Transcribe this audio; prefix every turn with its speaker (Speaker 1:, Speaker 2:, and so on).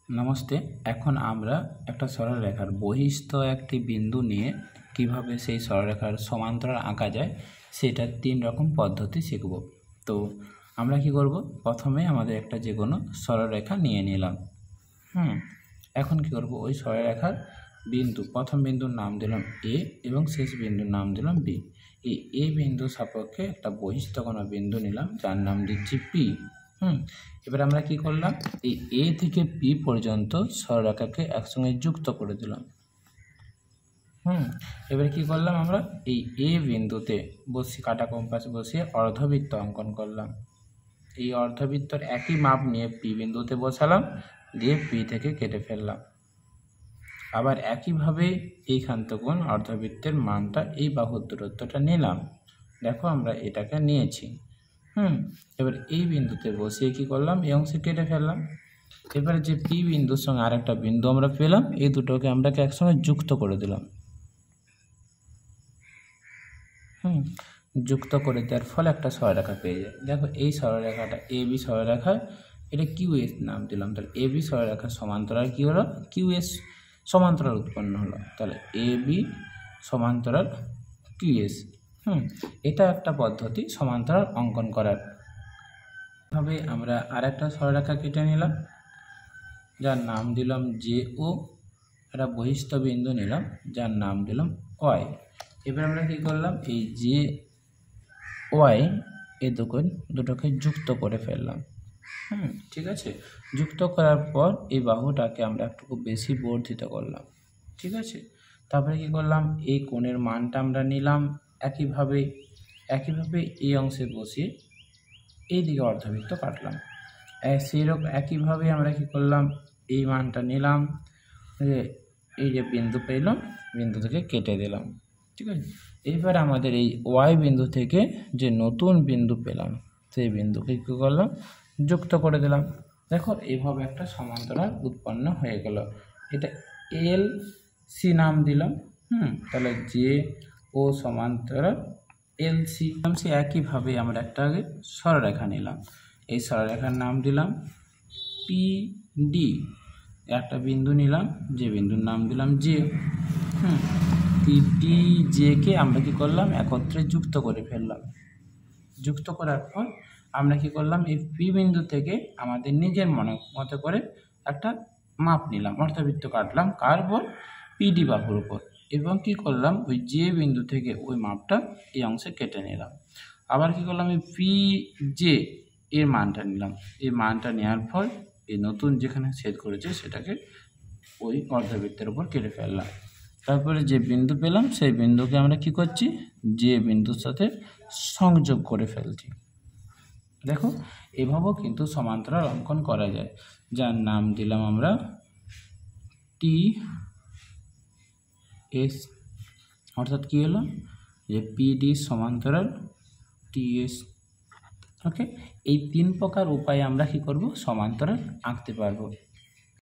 Speaker 1: নমস্তে। এখন আমরা একটা সরলরেখার বহিস্থ একটি বিন্দু নিয়ে কিভাবে সেই সরলরেখার সমান্তরাল আঁকা যায় সেটার 3 রকম পদ্ধতি শিখব। তো আমরা কি করব, প্রথমে আমাদের একটা যে কোনো সরলরেখা নিয়ে নিলাম। এখন কি করব, ওই সরলরেখার বিন্দু, প্রথম বিন্দুর নাম দিলাম এ এবং শেষ বিন্দুর নাম দিলাম বি। এই এ বিন্দু সাপেক্ষে একটা বহিস্থ কোনো বিন্দু নিলাম যার নাম দিচ্ছি পি। এবার আমরা কি করলাম, এই এ থেকে পি পর্যন্ত সরলরেখাকে একসঙ্গে যুক্ত করে দিলাম। এবার কি করলাম, আমরা এই এ বিন্দুতে কাটা কম্পাস বসিয়ে অর্ধবৃত্ত অঙ্কন করলাম। এই অর্ধবৃত্তর একই মাপ নিয়ে পি বিন্দুতে বসালাম, দিয়ে পি থেকে কেটে ফেললাম। আবার একইভাবে এইখান থেকে অর্ধবৃত্তের মানটা এই বাহুর দূরত্বটা নিলাম। দেখো আমরা এটাকে নিয়েছি। এবার এই বিন্দুতে বসিয়ে কি করলাম, এই অংশে কেটে ফেললাম। এবারে যে পি বিন্দুর সঙ্গে আরেকটা বিন্দু আমরা পেলাম, এই দুটোকে আমরা একসঙ্গে যুক্ত করে দিলাম। যুক্ত করে দেওয়ার ফলে একটা সরলরেখা পেয়ে যায়। দেখো এই সরলরেখাটা এ বি সরলরেখা, এটা কিউ এস নাম দিলাম। তাহলে এ বি সরলরেখার সমান্তরাল কি হলো, কিউ এস সমান্তরাল উৎপন্ন হলো। তাহলে এ বি সমান্তরাল কিউ এস। এটা একটা পদ্ধতি সমান্তরাল অঙ্কন করার। ভাবে আমরা আরেকটা সরলরেখা কেটে নিলাম যার নাম দিলাম জে ও, একটা বহিস্থ বিন্দু নিলাম যার নাম দিলাম ওয়াই। এবার আমরা কি করলাম, এই জে ওয়াই এই দুটোকে যুক্ত করে ফেললাম। ঠিক আছে, যুক্ত করার পর এই বাহুটাকে আমরা একটু বেশি বর্ধিত করলাম। ঠিক আছে, তারপরে কি করলাম, এই কোণের মানটা আমরা নিলাম। একইভাবে এই অংশে বসিয়ে এই দিকে অর্ধবৃত্ত কাটলাম। সেইরকম একইভাবে আমরা কি করলাম, এই মানটা নিলাম, এই যে বিন্দু পেলাম, বিন্দু থেকে কেটে দিলাম। ঠিক আছে, এইবার আমাদের এই ওয়াই বিন্দু থেকে যে নতুন বিন্দু পেলাম সেই বিন্দুকে কী করলাম, যুক্ত করে দিলাম। দেখো এইভাবে একটা সমান্তরাল উৎপন্ন হয়ে গেল। এটা এল সি নাম দিলাম। তাহলে যে ও সমান্তরাল এল সি। একইভাবে আমরা একটা আগে সরলরেখা নিলাম, এই সরলরেখার নাম দিলাম পি ডি। একটা বিন্দু নিলাম, যে বিন্দুর নাম দিলাম জে। পি জে কে আমরা কি করলাম, একত্রে যুক্ত করে ফেললাম। যুক্ত করার পর আমরা কি করলাম, এই পি বিন্দু থেকে আমাদের নিজের মতো করে একটা মাপ নিলাম, অর্ধবৃত্ত কাটলাম। কার উপর, পিডি বাহুর উপর। এবং কি করলাম, ওই যে বিন্দু থেকে ওই মাপটা এই অংশে কেটে নিলাম। আবার কি করলাম, এই পি জে এর মানটা নিলাম। এই মানটা নেওয়ার পর এই নতুন যেখানে ছেদ করেছে সেটাকে ওই অর্ধবৃত্তের উপর কেটে ফেললাম। তারপরে যে বিন্দু পেলাম সেই বিন্দুকে আমরা কি করছি, যে বিন্দুর সাথে সংযোগ করে ফেলছি। দেখো এভাবেও কিন্তু সমান্তরাল অঙ্কন করা যায়, যার নাম দিলাম আমরা টি এস। অর্থাৎ কি হলো, যে পিডি সমান্তরাল টি এস। ওকে, এই 3 প্রকার উপায়ে আমরা কি করব, সমান্তরাল আঁকতে পারবো।